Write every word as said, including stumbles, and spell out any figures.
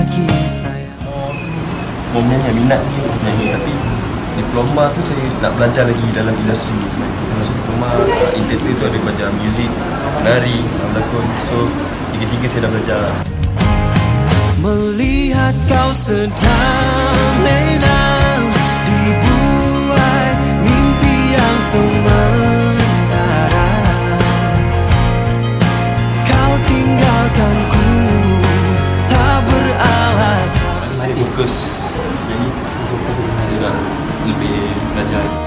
lagi sayang. Mau menyanyi, minat sikit menyanyi, tapi diploma tu saya nak belajar lagi dalam industri sebenarnya. Kita masuk diploma, uh, intern tu ada belajar muzik, nari, berlakon. So, tiga-tiga saya dah belajar. Melihat kau sedang lena, dibuat mimpi yang sementara. Kau tinggalkanku tak beralasan. Saya fokus, jadi saya nak lebih belajar.